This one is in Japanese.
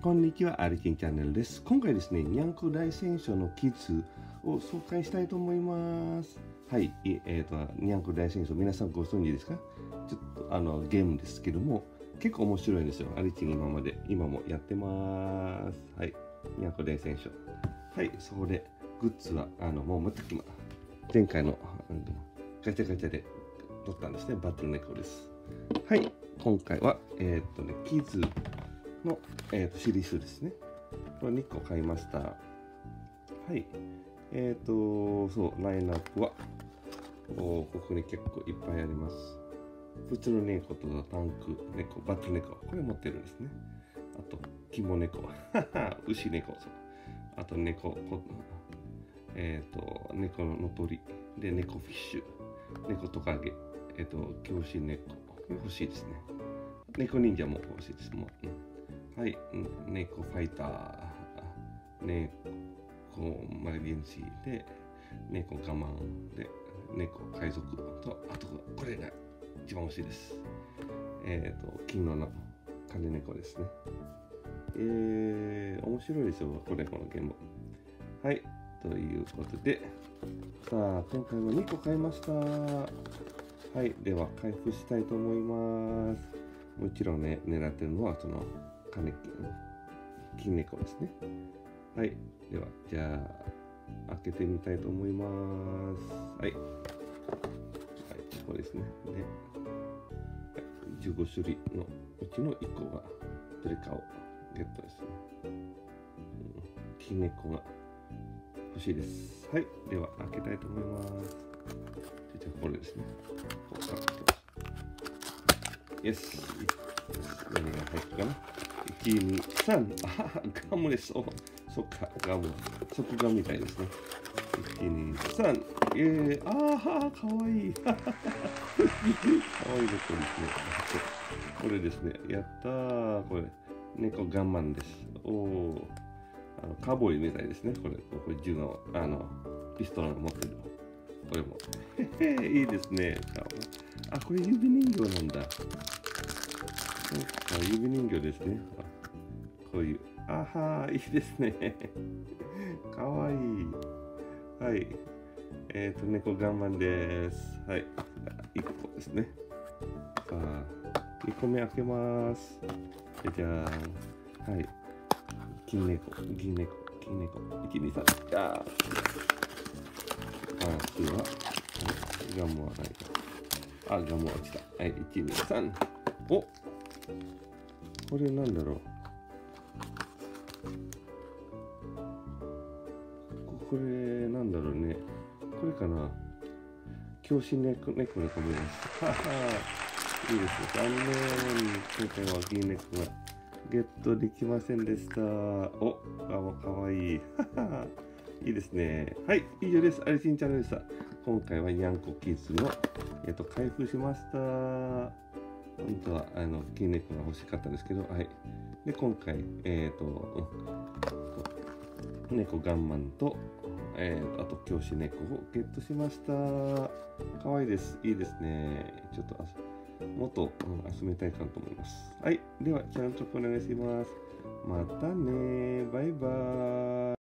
こんにちは、アリキンチャンネルです。今回ですね、にゃんこ大戦争のキッズを紹介したいと思います。はい、にゃんこ大戦争、皆さんご存知ですか？ちょっとゲームですけども、結構面白いんですよ。アリキン今もやってます。はい、にゃんこ大戦争。はい、そこでグッズはもう持ってきます。前回のガチャガチャで取ったんですね、バトルネコです。はい、今回はキッズの、シリーズですね。これ2個買いました。はい。そう、ラインナップは、ここに結構いっぱいあります。普通の猫とタンク猫、バット猫、これ持ってるんですね。あと、肝猫、牛猫、そう。あと猫の鳥、で、猫フィッシュ、猫トカゲ、教師猫、これ欲しいですね。猫忍者も欲しいです。もうはい、猫ファイター、猫マリゲンシーで、猫我慢で、猫海賊と、あとこれが一番欲しいです。金の金猫ですね。面白いですよ、このゲーム。はい、ということで、さあ、今回は2個買いました。はい、では開封したいと思います。もちろんね、狙ってるのはその金猫ですね。はい。では、じゃあ、開けてみたいと思います。はい。はい、これですね。で、15種類のうちの1個が、どれかをゲットですね。金猫が欲しいです。はい。では、開けたいと思います。じゃあ、これですね。ここから開けます。イエス。何が入ったかな？ 1、2、3。ガムです。そっか、ガム。即ガムみたいですね。1、2、3。かわいい。かわいい猫ですね。これですね。やったー。これ、猫ガンマンです。カーボーイみたいですね。これ銃の、ピストルを持ってる。これも。いいですね。これ指人形なんだ。指人形ですね。こういう。いいですね。かわいい。はい。猫我慢です。はい。1個ですね。さあ、2個目開けます。じゃーん。はい。銀猫。1、2、3。次は、ガムはないか。ガムは落ちた。はい。1、2、3。お、これなんだろう。これなんだろうね。これかな。教師猫の子もいます。いいですね。残念。今回は銀猫がゲットできませんでした。かわいい。いいですね。はい、以上です。アリシンチャンネルでした。今回はニャンコキッズの、開封しました。本当は金猫が欲しかったんですけど、はい。で、今回、猫ガンマンと、あと教師猫をゲットしました。かわいいです。いいですね。ちょっともっと、集めたいかなと思います。はい。では、チャンネル登録お願いします。またね。バイバーイ。